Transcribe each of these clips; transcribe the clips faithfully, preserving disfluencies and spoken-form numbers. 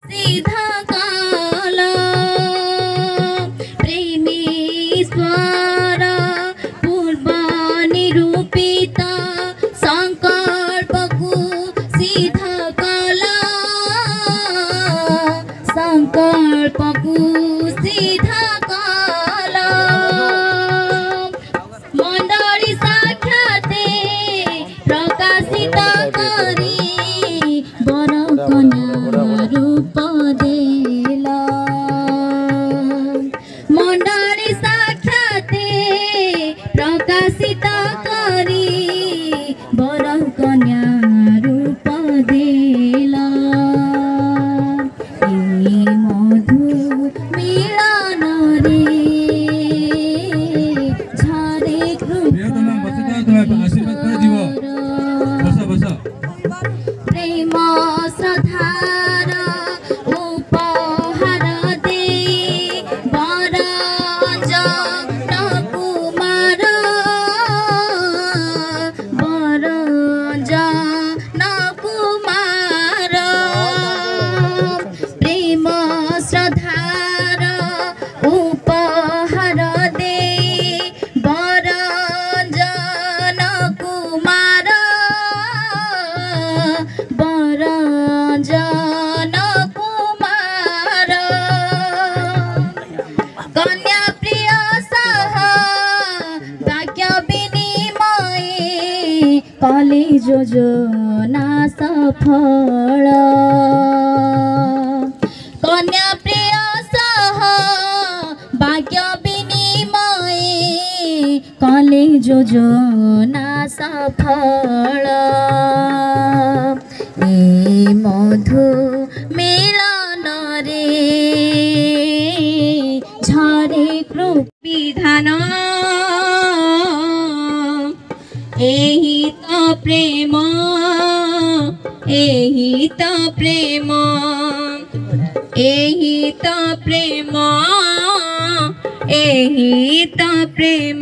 सीधा काला प्रेमेश्वर पूर्व निरूपिता संकल्पकु सीधा काला संकल्पकु सीधा काला मंडली साक्षाते प्रकाशित करी बर कन्या रूप देला मंडली साक्षाते प्रकाशित करी बर कन्या रूप देला ए मधु मिलन रे झरे प्रेम श्रद्धार उपहार दे बर जन कुमार बर जन कुमार प्रेम श्रद्धार उपहार दे बर जन कुमार बर जन कुमार कन्या प्रिय सह भाग्य विनिमय कले योजना सफल कन्या प्रिय सह भाग्य विनिमय कले योजना सफल ए मधु मिलन रे झरे कृप विधान एही तो प्रेम एही तो प्रेम एही तो प्रेम एही तो प्रेम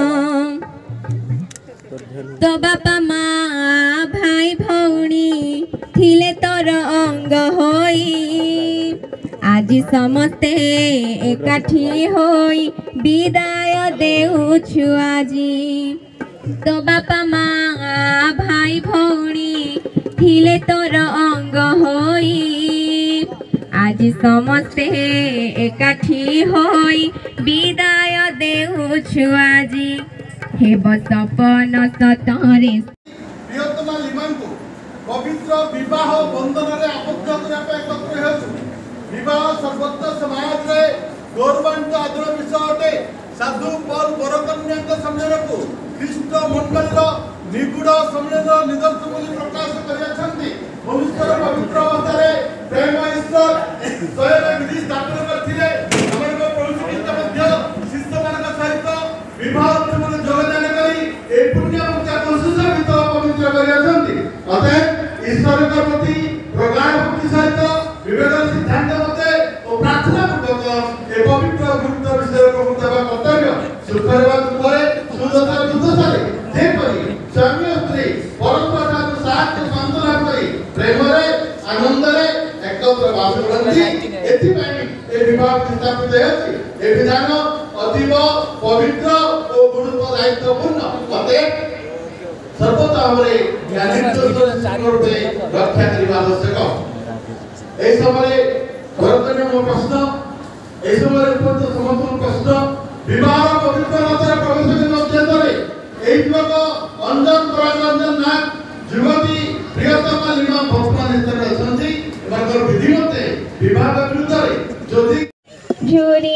तो बापा माँ भाई भौणी थिले तोर अंग होई आज समस्ते एकाठी होई विदाय देउछु आजी तो बापा माँ भाई भौणी थिले तोर अंग होई आज समस्ते एकाठी होई विदाय देउछु आजी हे सपन सतरे प्रियतमा लिमांकु पवित्र विवाह बंधन रे आबद्ध करबा एकत्र हेतु विवाह सर्वत्र समाज रे गौरवान्वित आदर विषय अटे साधु पर बरकन्या सम्मेलन को ख्रीष्ट मंडल निगूढ़ सम्मेलन निदर्शन बोली प्रकाश करियाछंती भविष्य पवित्र अवतारे प्रेम ईश्वर स्वयं विधि स्थापन करथिले हमर प्रभु श्रीकृष्ण मध्य शिष्य मानक सहित विवाह उत्सव योगदान करी ए पुण्य मुक्ति को सुसंगत पवित्र करियाछंती अतः ईश्वर के प्रति प्रगाढ़ भक्ति सहित विवेक सिद्धांत मते और प्रार्थना पूर्वक ए पवित्र गुरुत्व विषय को मुताबा कर्तव्य सुखरवा दुखरे सुदशा दुर्दशारे जेपरि स्वामी स्त्री परस्पर ठाकुर साथ सांत्वना करी प्रेम रे आनंद रे एकत्र वास करती एथि पई ए विवाह स्थापित अछि ए विधान अतीव पवित्र और गुरुत्व दायित्वपूर्ण अतः सर्वथा हमरे ज्ञानेन्द्र रूपे रक्षा करबा आवश्यक ए समय भरतने मो प्रश्न ए समय उपस्थित समस्त प्रश्न विवाह पवित्र मात्र प्रवेश के मध्यतरे ए युवक अंजन प्रगंजन नाग युवती प्रियतमा लिमा भक्तमान स्तर असंती मगर विधि मते विवाह विरुद्ध रे जोदि झुरी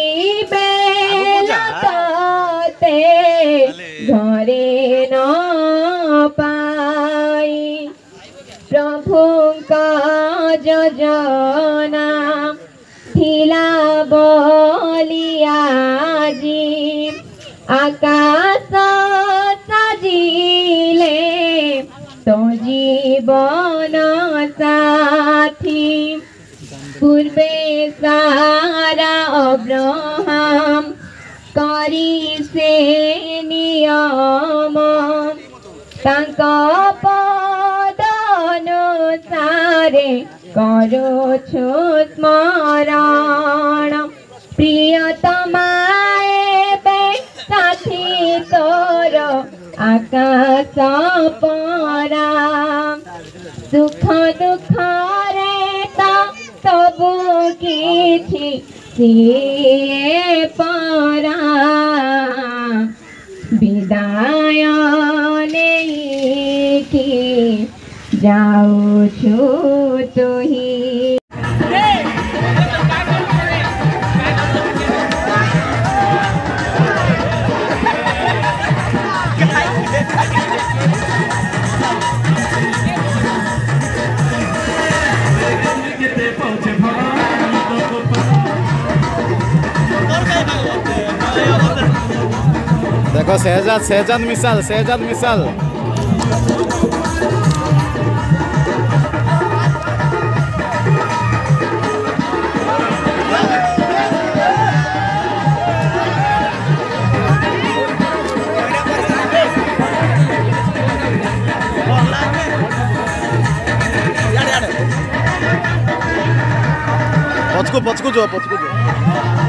बेलते घरे न पाई प्रभु का योजना थिला बलियाजी आकाश सजिले तो जीवन साथी पूर्वे सारा अब्राहम करी से नियम तांका पद अनुसारे करुछु स्मरण प्रियतमाए बे साथी तोर आकाश परा सुख दुख रे तो सबु किछि सिए परा विदाय नेकी जाऊछु तुही। देखो शहजाद शहजाद मिसाल शहजाद मिसाल पचकु पचकु जो पचकु जो